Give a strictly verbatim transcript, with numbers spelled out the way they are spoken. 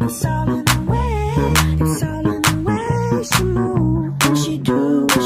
It's all in the way, it's all in the way she moves, when she do.